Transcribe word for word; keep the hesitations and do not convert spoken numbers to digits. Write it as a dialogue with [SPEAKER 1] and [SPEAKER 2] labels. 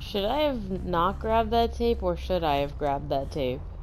[SPEAKER 1] Should I have not grabbed that tape, or should I have grabbed that tape?